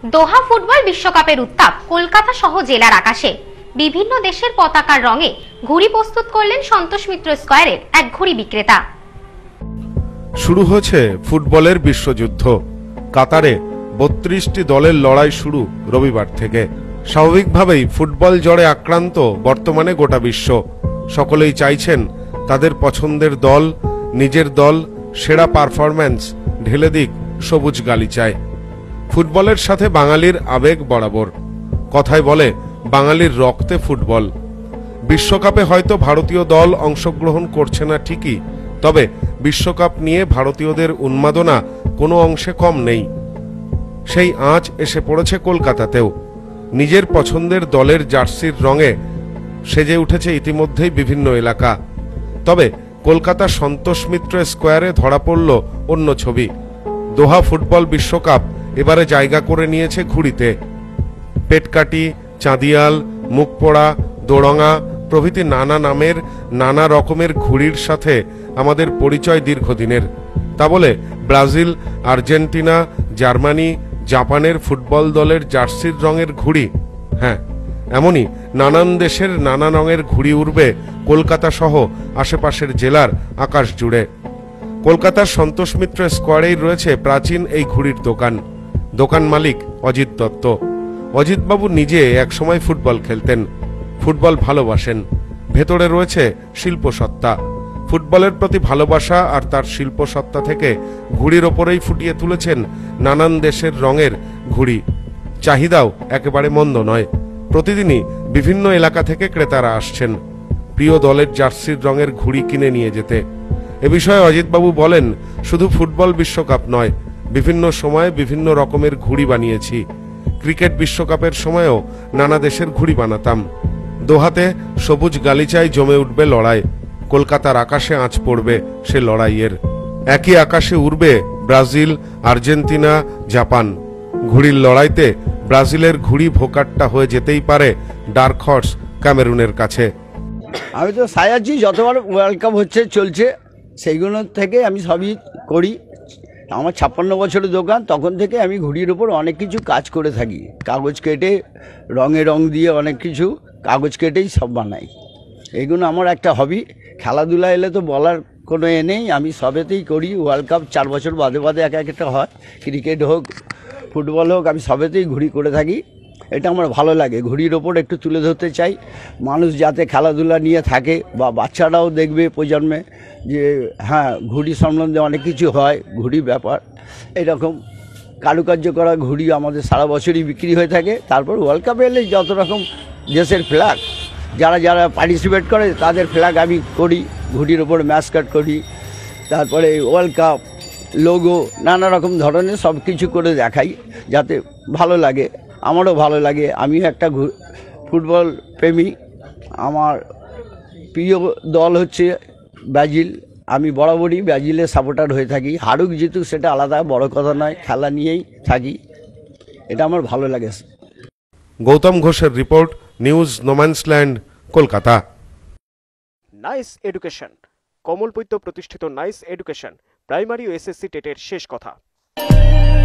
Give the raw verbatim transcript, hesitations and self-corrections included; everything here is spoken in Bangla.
দোহা ফুটবল বিশ্বকাপের উত্তাপ কলকাতা সহ জেলার আকাশে। বিভিন্ন দেশের পতাকার রঙে ঘুড়ি প্রস্তুত করলেন সন্তোষ মিত্র স্কয়ারের এক ঘুড়ি বিক্রেতা। শুরু হয়েছে ফুটবলের বিশ্বযুদ্ধ। কাতারে বত্রিশটি দলের লড়াই শুরু রবিবার থেকে। স্বাভাবিকভাবেই ফুটবল জ্বরে আক্রান্ত বর্তমানে গোটা বিশ্ব। সকলেই চাইছেন তাদের পছন্দের দল, নিজের দল সেরা পারফরম্যান্স ঢেলে দিক সবুজ গালিচায়। ফুটবলের সাথে বাঙালির আবেগ বরাবর। কথায় বলে বাঙালির রক্তে ফুটবল। বিশ্বকাপে হয়তো ভারতীয় দল অংশগ্রহণ করছে না ঠিকই, তবে বিশ্বকাপ নিয়ে ভারতীয়দের উন্মাদনা কোনো অংশে কম নেই। সেই আঁচ এসে পড়েছে কলকাতাতেও। নিজের পছন্দের দলের জার্সির রঙে সেজে উঠেছে ইতিমধ্যেই বিভিন্ন এলাকা। তবে কলকাতা সন্তোষ মিত্র স্কয়ারে ধরা পড়ল অন্য ছবি। দোহা ফুটবল বিশ্বকাপ এবারে জায়গা করে নিয়েছে ঘুড়িতে। পেটকাটি, চাঁদিয়াল, মুখপোড়া, দোড়ঙা প্রভৃতি নানা নামের নানা রকমের ঘুড়ির সাথে আমাদের পরিচয় দীর্ঘদিনের। তা বলে ব্রাজিল, আর্জেন্টিনা, জার্মানি, জাপানের ফুটবল দলের জার্সির রঙের ঘুড়ি? হ্যাঁ, এমনই নানান দেশের নানা রঙের ঘুড়ি উড়বে কলকাতা সহ আশেপাশের জেলার আকাশ জুড়ে। কলকাতার সন্তোষ মিত্র স্কয়ারেই রয়েছে প্রাচীন এই ঘুড়ির দোকান। দোকান মালিক অজিত দত্ত। অজিতবাবু নিজে একসময় ফুটবল খেলতেন, ফুটবল ভালোবাসেন। ভেতরে রয়েছে শিল্পসত্তা। ফুটবলের প্রতি ভালোবাসা আর তার শিল্পসত্তা থেকে ঘুড়ির ওপরেই ফুটিয়ে তুলেছেন নানান দেশের রঙের ঘুড়ি। চাহিদাও একেবারে মন্দ নয়। প্রতিদিনই বিভিন্ন এলাকা থেকে ক্রেতারা আসছেন প্রিয় দলের জার্সির রঙের ঘুড়ি কিনে নিয়ে যেতে। এ বিষয়ে অজিতবাবু বলেন, শুধু ফুটবল বিশ্বকাপ নয়, বিভিন্ন সময়ে বিভিন্ন রকমের ঘুড়ি বানিয়েছি। ক্রিকেট বিশ্বকাপের সময়ও নানা দেশের ঘুড়ি বানাতাম। দোহাতে সবুজ গালিচায় জমে উঠবে লড়াই। কলকাতার আকাশে আঁচ পড়বে সে লড়াইয়ের। একই আকাশে উড়বে ব্রাজিল, আর্জেন্টিনা, জাপান। ঘুড়ির লড়াইতে ব্রাজিলের ঘুড়ি ভোকাটটা হয়ে যেতেই পারে ডার্ক হর্স ক্যামেরুনের কাছে। আমি তো সায়াচ্ছি, যতবার ওয়ার্ল্ড কাপ হচ্ছে চলছে সেইগুলো থেকে আমি সবই করি। আমার ছাপ্পান্ন বছরের দোকান, তখন থেকে আমি ঘুড়ির ওপর অনেক কিছু কাজ করে থাকি। কাগজ কেটে রঙে রং দিয়ে অনেক কিছু কাগজ কেটেই সব বানাই। এইগুলো আমার একটা হবি। খেলাধুলা এলে তো বলার কোনো এ নেই, আমি সবেতেই করি। ওয়ার্ল্ড কাপ চার বছর বাদে বাদে এক একটা হয়, ক্রিকেট হোক ফুটবল হোক, আমি সবেতেই ঘুড়ি করে থাকি। এটা আমার ভালো লাগে। ঘুড়ির ওপর একটু তুলে ধরতে চাই, মানুষ যাতে খেলাধুলা নিয়ে থাকে বা বাচ্চারাও দেখবে প্রজন্মে যে হ্যাঁ ঘুড়ি সম্বন্ধে অনেক কিছু হয়, ঘুড়ি ব্যাপার। এরকম কারুকার্য করা ঘুড়ি আমাদের সারা বছরই বিক্রি হয়ে থাকে। তারপর ওয়ার্ল্ড কাপে এলে যত রকম দেশের ফ্ল্যাগ যারা যারা পার্টিসিপেট করে তাদের ফ্ল্যাগ আমি করি, ঘুড়ির ওপর ম্যাসকাট করি। তারপরে ওয়ার্ল্ড কাপ লোগো নানা রকম ধরনের সব কিছু করে দেখাই, যাতে ভালো লাগে, আমারও ভালো লাগে। আমিও একটা ফুটবল প্রেমী। আমার প্রিয় দল হচ্ছে ব্রাজিল। আমি বরাবরই ব্রাজিলের সাপোর্টার হয়ে থাকি। হারুক জিতুক সেটা আলাদা, বড় কথা নয়, খেলা নিয়েই থাকি। এটা আমার ভালো লাগে। গৌতম ঘোষের report, news no man's land, Kolkata. Nice education. কমলপৈত্য প্রতিষ্ঠিত নাইস এডুকেশন প্রাইমারি ও এসএসসি টেটের শেষ কথা।